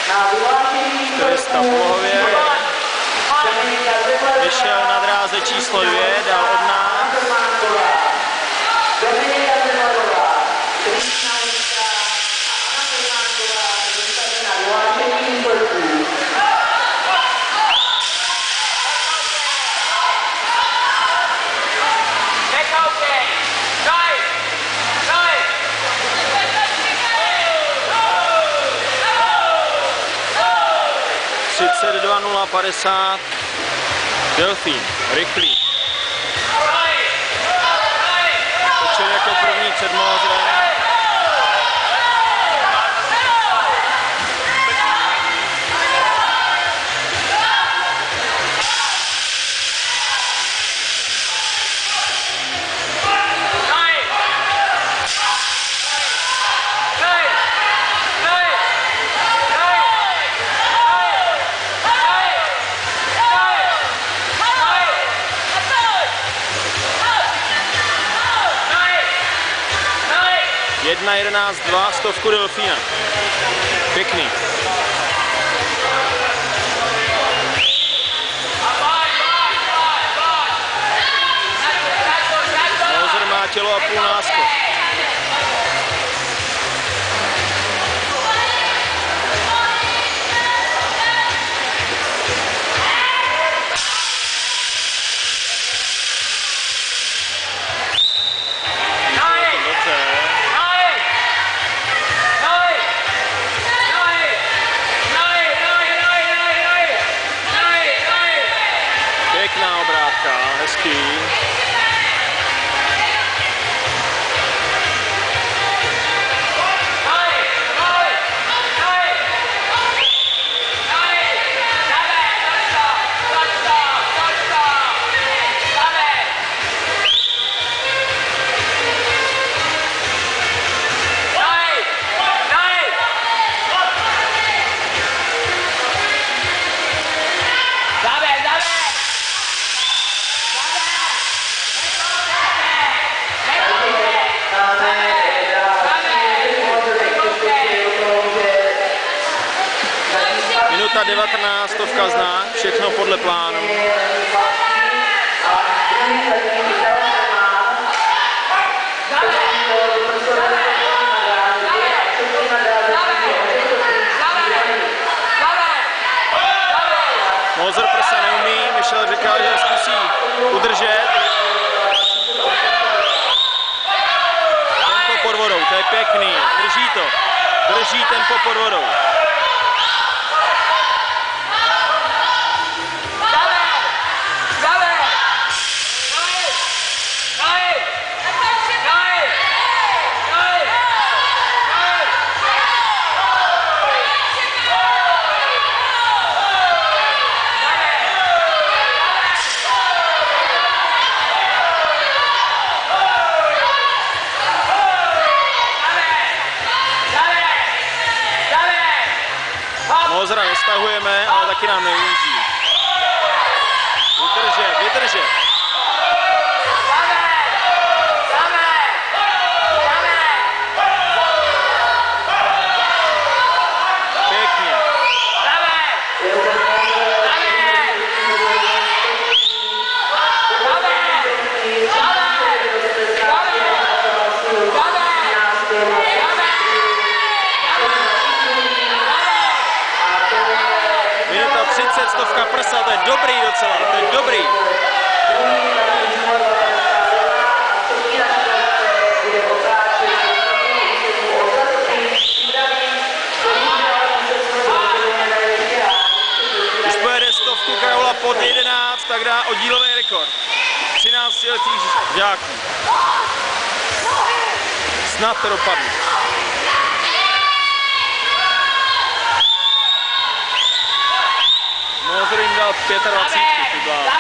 400 polohově. Vyšel na dráze číslo 2, dál od nás. Třicet 2:0:50. Delfín, rychlý. Točil jako první před Mózrem. Jedna 11:2, 100 Delfína. Pěkný. Mózer má tělo a půl náskok. Pěkná obrátka, hezký. Minuta 19, 100 znak, všechno podle plánu. Mózer prsa neumí, Michel říká, že zkusí udržet. Tempo pod vodou, to je pěkný, drží to, drží tempo pod vodou. Mózera nestahujeme, ale taky nám neujíždí. Vydržet, vydržet. Pěkně. Minuta 30, 100 prsa, to je dobrý docela, to je dobrý. Když pojede 100 Karola pod 11, tak dá oddílový rekord. 13letých žáků. Snad to dopadne. Mózer jim dal 25, ty blá.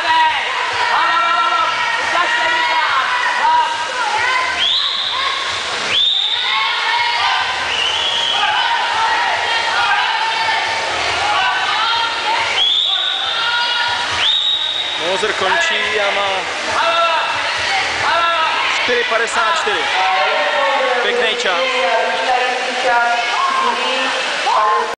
Mózer končí a má 4:54. Pěkný čas.